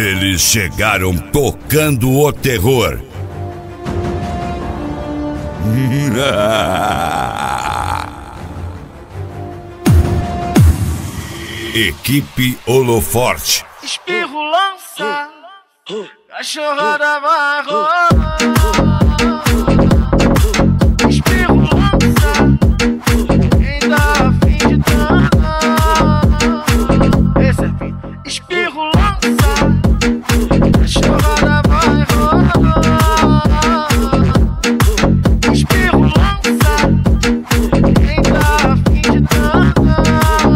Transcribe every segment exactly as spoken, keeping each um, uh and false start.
Eles chegaram tocando o terror. Equipe Holoforte. Espirro lança, cachorrada vai rolar. Espirro lança, quem tá afim de dançar. Esse é fim. Espirro lança, cachorrada vai rolar. Espirro lança, quem tá afim de dançar.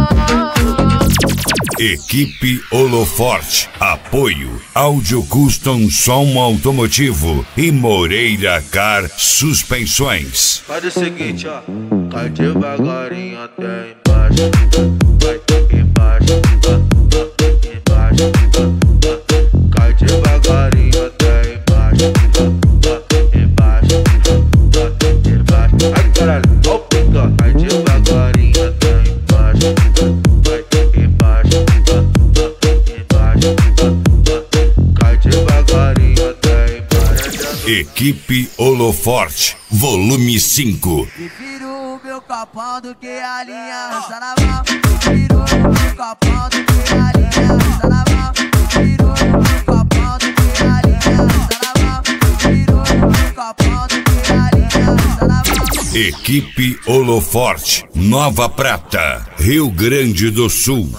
Equipe Holoforte. Apoio Áudio Custom Som Automotivo e Moreira Car Suspensões. Faz o seguinte, ó. Cai devagarinho até embaixo. Vai embaixo. Embaixo. Cai devagarinho até embaixo. Embaixo. Embaixo. Ai caralho, ó o pica. Cai devagarinho até embaixo. Vai embaixo. Embaixo. Cai devagarinho até embaixo. Equipe Holoforte. Volume cinco. Prefiro o meu copão do que a linha Saravá. Prefiro o meu copão do que a linha Saravá. Prefiro o meu copão do que a linha Saravá. Prefiro o meu copão do que a linha Saravá. Equipe Holoforte. Nova Prata, Rio Grande do Sul.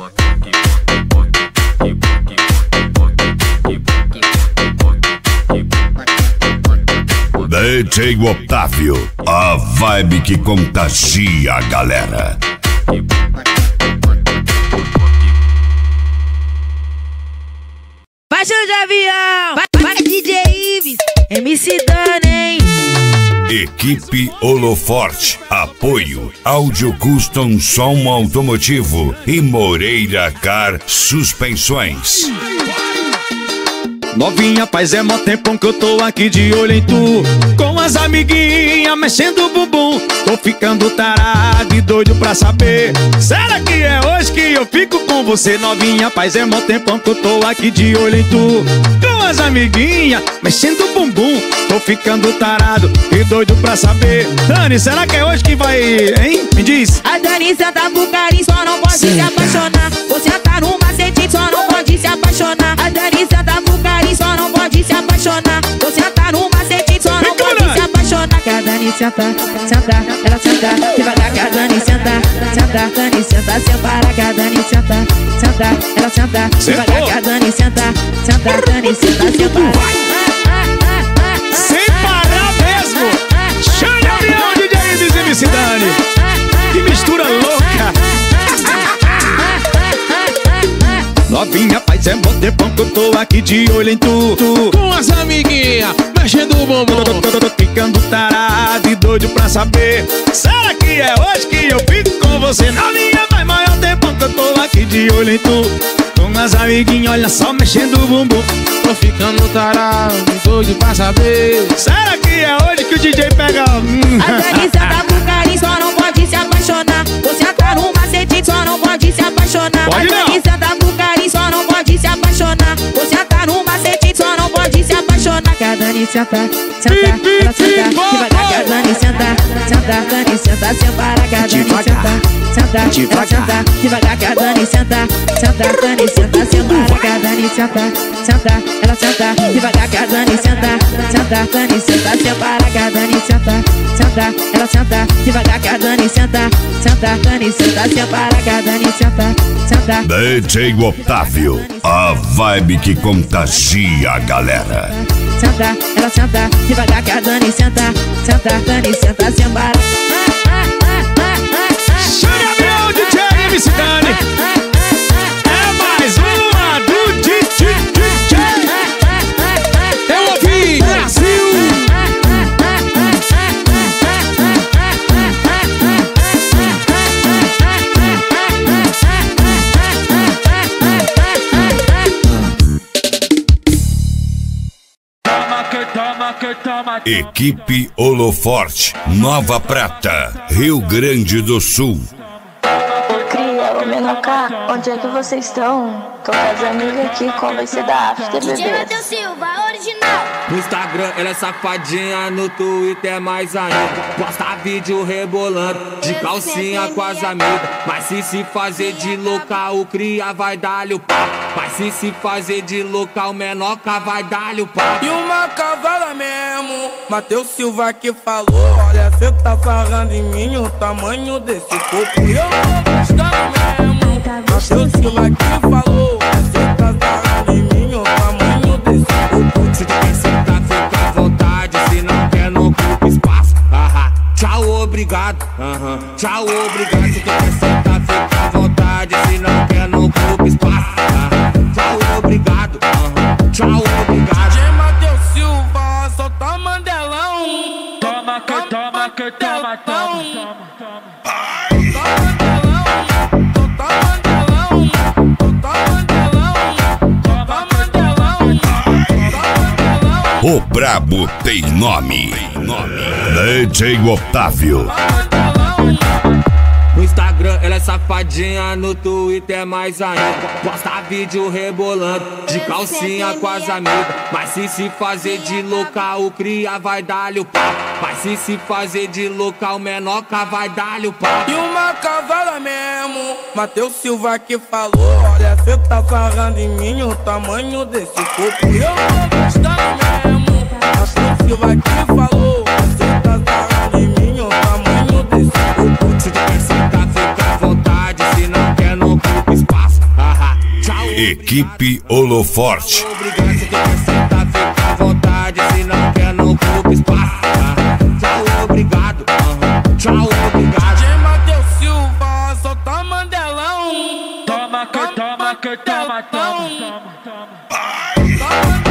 D J Otávio, a vibe que contagia a galera. Vai show de avião, vai, vai D J Ives, M C Dani. Equipe Holoforte. Apoio Áudio Custom Som Automotivo e Moreira Car Suspensões. Novinha, paz, é mó tempão que eu tô aqui de olho em tu, com as amiguinhas mexendo o bumbum. Tô ficando tarado e doido pra saber, será que é hoje que eu fico com você? Novinha, paz, é mó tempão que eu tô aqui de olho em tu, com as amiguinhas mexendo o bumbum. Tô ficando tarado e doido pra saber, Dani, será que é hoje que vai, hein? Me diz. A Dani senta pro carinho, só não pode se apaixonar. Você tá no macete, só não pode se apaixonar. A Dani senta pro carinho, só não pode se apaixonar. Você tá no macete, só não pode se apaixonar. Que a Dani senta, senta, ela senta devagar. Que a Dani senta, senta, Dani senta sem parar. Que a Dani senta, senta, ela senta devagar. Que a Dani senta, senta, Dani senta sem parar. Sem parar mesmo. Chame o avião, D J Ives e M C Dani. Que mistura louca. Novinha, paz, é bom tempão que eu tô aqui de olho em tu, tu. Com as amiguinhas mexendo o bumbum. Tô, tô, tô, tô ficando tarado e doido pra saber, será que é hoje que eu fico com você? Novinha, faz maior tempão que eu tô aqui de olho em tu, com as amiguinhas, olha só, mexendo o bumbum. Tô ficando tarado e doido pra saber, será que é hoje que o D J pega? Hum. A Dani senta pro carinho, só não pode se apaixonar. Você tá no macete, só não pode se apaixonar. Pode a Dani senta pro carinho, só não pode se apaixonar. Você tá no macete, só não pode se apaixonar. Que a Dani senta, senta, ela senta devagar. Que a Dani senta, senta, Dani senta sem parar. Que a Dani senta, senta, ela senta devagar. Que a Dani senta, senta, Dani senta sem parar. Que a Dani senta, senta, ela senta devagar. Que a Dani senta, senta, Dani senta sem parar. Que a Dani senta, senta, ela senta devagar. Que a Dani senta, senta, Dani senta sem parar. Que a Dani senta, senta. D J Otávio, a vibe que contagia a galera. Senta, ela senta devagar. Que a Dani senta, senta, Dani senta sem parar. Chame o avião, D J M C Dani. É mais uma do D J. eu ouvi, Brasil. Equipe Holoforte. Nova Prata, Rio Grande do Sul. Cria Menoká, onde é que vocês estão? Tô com as amigas aqui, qual vai ser da after, D J bebê? Matheus Silva, original. No Instagram ela é safadinha, no Twitter mais ainda. Posta vídeo rebolando, de calcinha com as amigas. Mas se se fazer de louca, o cria vai dar-lhe o pau. Mas se se fazer de louca, o menoca vai dar-lhe o pau. E uma cavala mesmo, Matheus Silva que falou. Olha, cê tá falando em mim, o tamanho desse corpo. E eu tô gostando mesmo, Matheus Silva que falou. Cê tá falando em mim, o tamanho desse corpo. Se tu quer sentar, fica à vontade. Se não quer, não ocupa espaço. Aham, tchau, obrigado. Aham, tchau, obrigado. Se tu quer sentar, fica à vontade. Se não quer, não ocupa espaço. Aham, tchau, obrigado. Aham, tchau, obrigado. D J Matheus Silva, solta Mandelão. Toma que toma que toma, toma, toma. O brabo tem nome. D J Otávio. No Instagram ela é safadinha, no Twitter mais ainda. Posta vídeo rebolando, de calcinha com as amigas. Mas se se fazer de louca, o cria vai dar-lhe o pau. Mas se se fazer de louca, o menoca vai dar-lhe o pau. E uma cavala mesmo, Matheus Silva que falou. Olha, cê tá falando em mim, o tamanho desse corpo. E eu tô gostando mesmo, Matheus Silva que falou. Cê tá falando em mim, o tamanho desse corpo. Se tu quer sentar, fica à vontade. Se não quer, não ocupa espaço. Aham, tchau. Equipe Holoforte. Obrigado. Se tu quer sentar, fica à vontade. Se não quer, não ocupa espaço. Aham, tchau, obrigado. Aham, tchau, obrigado. D J Matheus Silva, solta Mandelão. Toma que toma que toma, toma, toma, toma.